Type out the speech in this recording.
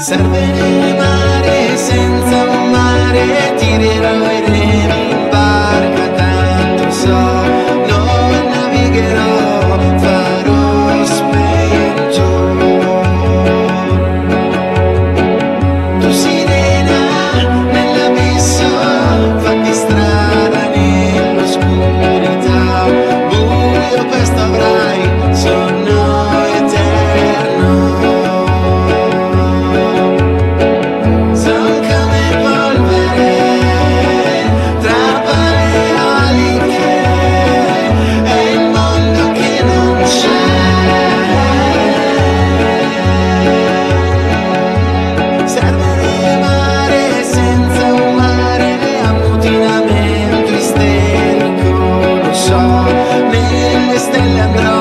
Serve nel mare, senza un mare, tirerò i remi in barca, tanto so, non navigherò, farò spento. Tu sirena nell'abisso, fatti strada nell'oscurità, buio questo avrai, sonno eterno. Son come polvere tra paleoliche, è il mondo che non c'è. Serve nel mare, senza un mare, ammutinamento isterico, lo so, nelle stelle andrò.